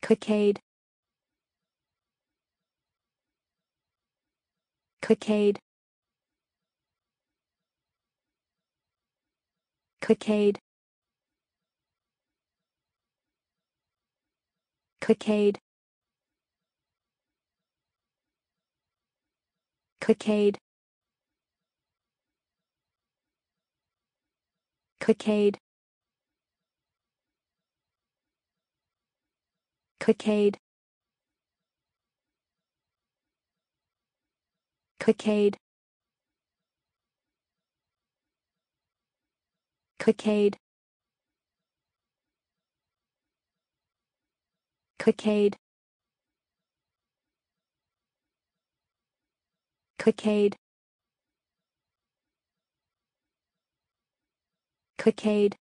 Cockade. Cockade. Cockade. Cockade. Cockade. Cockade. Cockade. Cockade. Cockade. Cockade. Cockade. Cockade.